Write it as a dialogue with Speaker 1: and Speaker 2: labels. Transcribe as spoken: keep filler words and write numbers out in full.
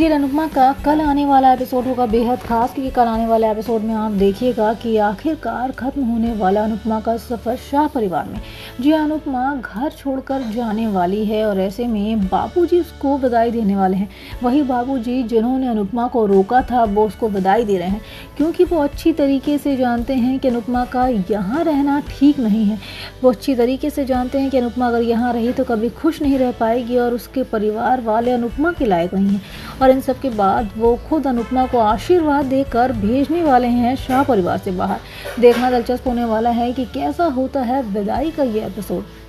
Speaker 1: Serial Anupama का कल आने वाला एपिसोड होगा बेहद खास, क्योंकि कल आने वाले एपिसोड में आप देखिएगा कि आखिरकार खत्म होने वाला अनुपमा का सफ़र शाह परिवार में। जी अनुपमा घर छोड़कर जाने वाली है और ऐसे में बाबूजी उसको बधाई देने वाले हैं। वही बाबूजी जिन्होंने अनुपमा को रोका था वो उसको बधाई दे रहे हैं, क्योंकि वो अच्छी तरीके से जानते हैं कि अनुपमा का यहाँ रहना ठीक नहीं है। वो अच्छी तरीके से जानते हैं कि अनुपमा अगर यहाँ रही तो कभी खुश नहीं रह पाएगी और उसके परिवार वाले अनुपमा के लायक नहीं हैं। और इन सब के बाद वो खुद अनुपमा को आशीर्वाद देकर भेजने वाले हैं शाह परिवार से बाहर। देखना दिलचस्प होने वाला है कि कैसा होता है विदाई का ये एपिसोड।